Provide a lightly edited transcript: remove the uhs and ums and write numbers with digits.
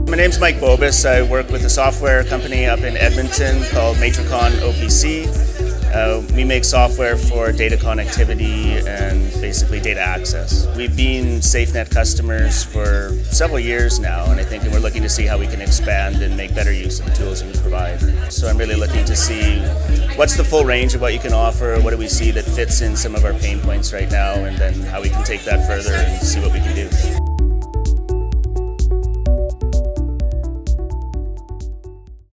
My name's Mike Bowbyes. I work with a software company up in Edmonton called Matrikon OPC. We make software for data connectivity and basically data access. We've been SafeNet customers for several years now, and I think we're looking to see how we can expand and make better use of the tools that we provide. So I'm really looking to see what's the full range of what you can offer, what do we see that fits in some of our pain points right now, and then how we can take that further and see what we can do.